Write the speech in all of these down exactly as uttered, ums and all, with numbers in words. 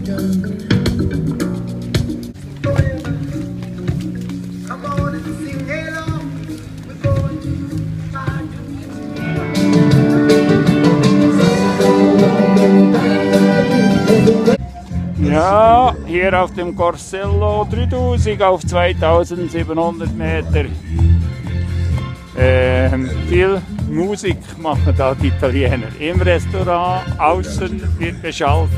Ja, hier auf dem Corsello dreitausend auf zweitausendsiebenhundert Meter. Ähm, viel Musik machen da die Italiener. Im Restaurant, außen wird beschallt.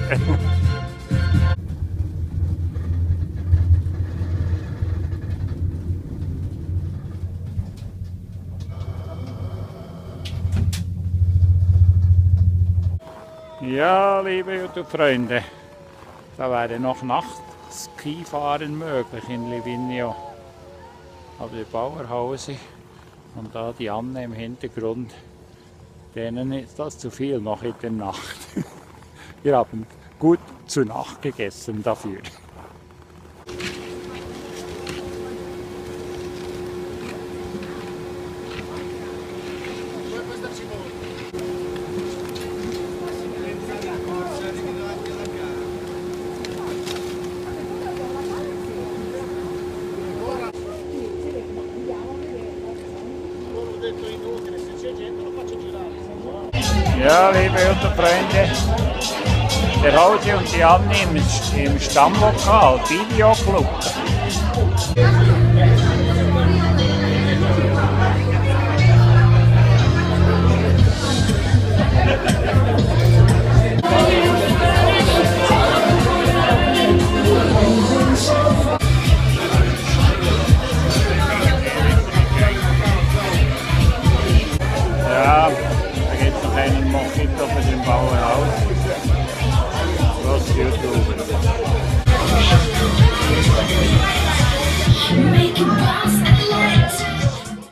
Ja, liebe YouTube-Freunde, da wäre noch Nacht-Skifahren möglich in Livigno. Aber die Bauerhause und da die Anne im Hintergrund, denen ist das zu viel noch in der Nacht. Wir haben gut zu Nacht gegessen dafür. Ja, liebe YouTube-Freunde, der Hausi und die Anni im, im Stammlokal, Videoclub. Ja, da gibt es noch einen Mojito für den Bauernhaus. Was YouTube. Make it pass at light.